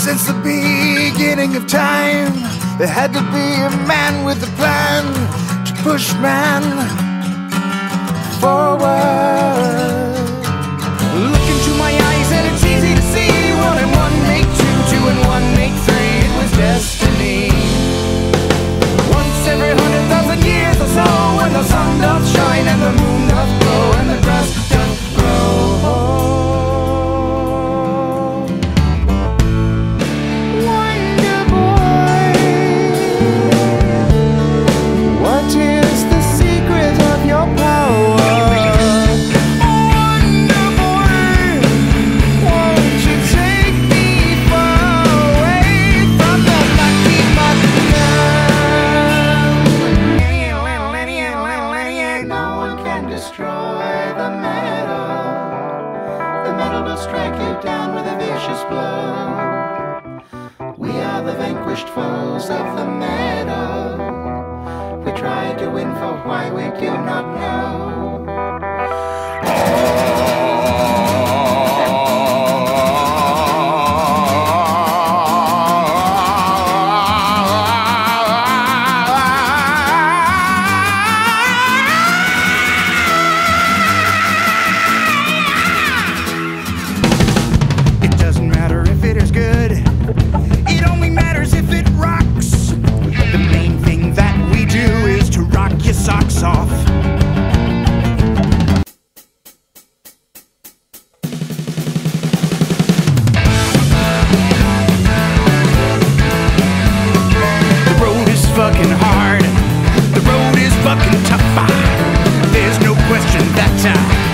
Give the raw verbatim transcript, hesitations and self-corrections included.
Since the beginning of time, there had to be a man with a plan to push man forward. Look into my eyes and it's easy to see. One and one make two, two and one make three. It was destiny. Once every hundred thousand years or so, when the sun doth shine and the moon doth glow and the grass doth grow. Destroy the metal. The metal will strike you down with a vicious blow. We are the vanquished foes of the metal. We try to win for why we do not know. Oh. Socks off. The road is fucking hard. The road is fucking tough. There's no question that uh,